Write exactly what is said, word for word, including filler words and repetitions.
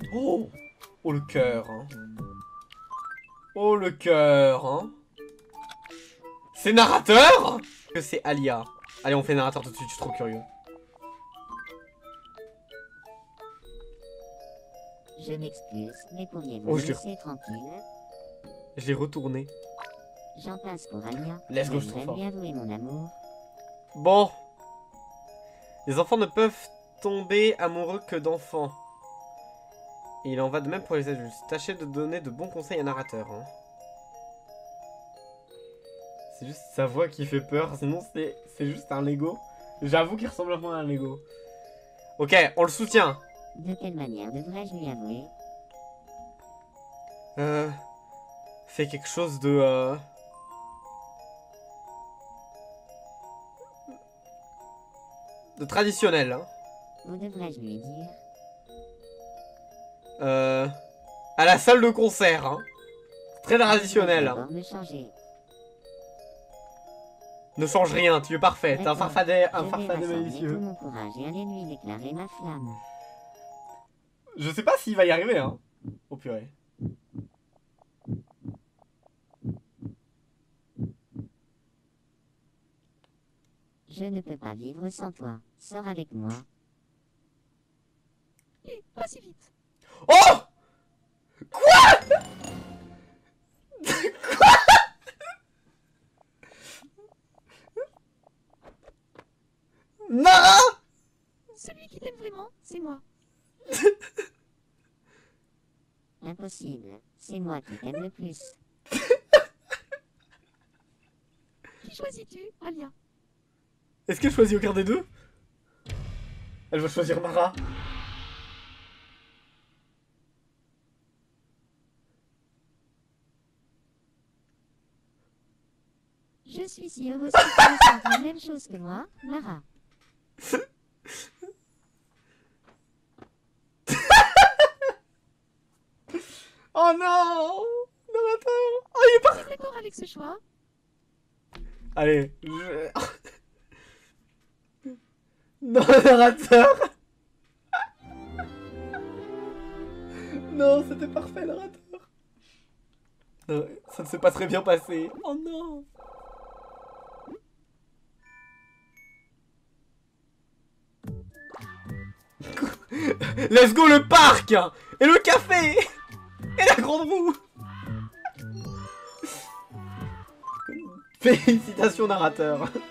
Oh, oh le cœur. Hein. Oh le cœur. Hein. C'est narrateur? Que c'est Alia. Allez, on fait narrateur tout de suite, je suis trop curieux. Je m'excuse, mais pourriez-vous Oh, me je laisser tranquille? Je l'ai retourné. J'en passe pour Alia. Let's go, je suis trop J'aimerais fort. lui avouer mon amour. Bon. Les enfants ne peuvent tomber amoureux que d'enfants. Et il en va de même pour les adultes. Tâchez de donner de bons conseils à un narrateur. Hein. C'est juste sa voix qui fait peur. Sinon, c'est juste un Lego. J'avoue qu'il ressemble un peu à un Lego. Ok, on le soutient. De quelle manière devrais-je lui avouer? Euh... Fais quelque chose de... Euh... de traditionnel. Hein. Où devrais-je lui dire? Euh... À la salle de concert. Hein. Très traditionnel. Hein. Me changer. Ne change rien, tu es parfait. T'es un farfadet, un Je farfadet vais malicieux. tout mon courage et aller lui déclarer ma flamme. Je sais pas s'il va y arriver, hein. Oh purée. Je ne peux pas vivre sans toi. Sors avec moi. Et pas si vite. Oh! Quoi? Quoi? Nara? Celui qui t'aime vraiment, c'est moi. Impossible. C'est moi qui t'aime le plus. Qui choisis-tu, Alia? Est-ce qu'elle choisit aucun des deux? Elle va choisir Mara. Je suis si heureuse que tu ressentes la même chose que moi, Mara. Oh non! Narrateur! Oh, il est pas... Tu es d'accord avec ce choix? Allez, je... Non, narrateur! Non, c'était parfait, narrateur! Non, ça ne s'est pas très bien passé. Oh non! Let's go le parc! Et le café! Et la grande roue! Félicitations, narrateur!